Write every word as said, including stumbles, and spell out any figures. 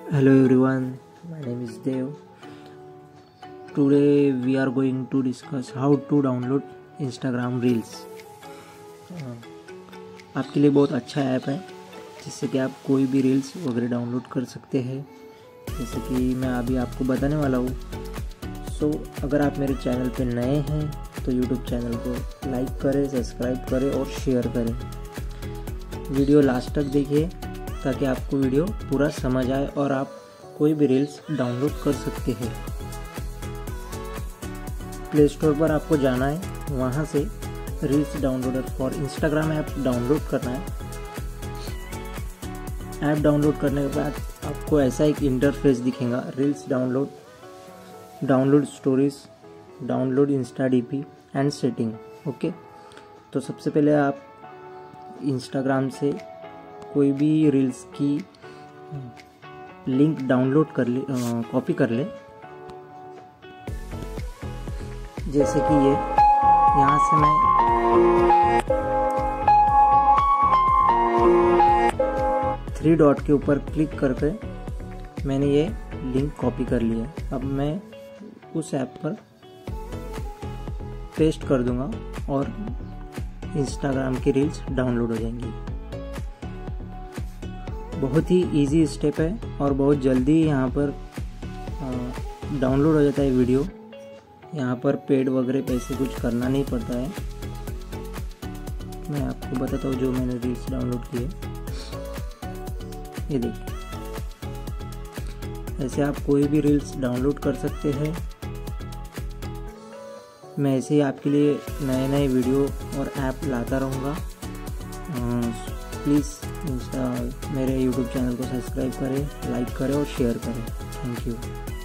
Hello everyone, my name is Dev. Today we are going to discuss how to download Instagram Reels. आपके लिए बहुत अच्छा app है जिससे कि आप कोई भी रील्स वगैरह डाउनलोड कर सकते हैं, जैसे कि मैं अभी आपको बताने वाला हूँ। सो so, अगर आप मेरे चैनल पे नए हैं तो यूट्यूब चैनल को लाइक करें, सब्सक्राइब करें और शेयर करें। वीडियो लास्ट तक देखिए ताकि आपको वीडियो पूरा समझ आए और आप कोई भी रील्स डाउनलोड कर सकते हैं। प्ले स्टोर पर आपको जाना है, वहाँ से reels downloader for Instagram app download करना है। ऐप डाउनलोड करने के बाद आपको ऐसा एक इंटरफेस दिखेगा, reels download, download stories, download insta DP and setting. Okay, तो सबसे पहले आप इंस्टाग्राम से कोई भी रील्स की लिंक डाउनलोड कर ले, कॉपी कर ले, जैसे कि ये यहाँ से मैं थ्री डॉट के ऊपर क्लिक करके मैंने ये लिंक कॉपी कर लिया। अब मैं उस ऐप पर पेस्ट कर दूंगा और इंस्टाग्राम की रील्स डाउनलोड हो जाएंगी। बहुत ही इजी स्टेप है और बहुत जल्दी यहाँ पर डाउनलोड हो जाता है वीडियो। यहाँ पर पेड वगैरह पैसे कुछ करना नहीं पड़ता है। मैं आपको बताता हूँ जो मैंने रील्स डाउनलोड की है। ये देखिए, ऐसे आप कोई भी रील्स डाउनलोड कर सकते हैं। मैं ऐसे ही आपके लिए नए नए वीडियो और ऐप लाता रहूँगा। प्लीज़ इंस्टा मेरे यूट्यूब चैनल को सब्सक्राइब करें, लाइक करें और शेयर करें। Thank you.